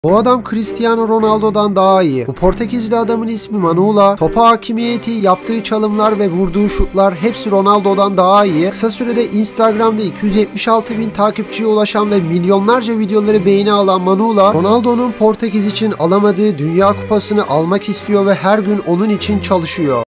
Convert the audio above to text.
Bu adam Cristiano Ronaldo'dan daha iyi. Bu Portekizli adamın ismi Manuela. Topa hakimiyeti, yaptığı çalımlar ve vurduğu şutlar hepsi Ronaldo'dan daha iyi. Kısa sürede Instagram'da 276 bin takipçiye ulaşan ve milyonlarca videoları beğeni alan Manuela, Ronaldo'nun Portekiz için alamadığı Dünya Kupası'nı almak istiyor ve her gün onun için çalışıyor.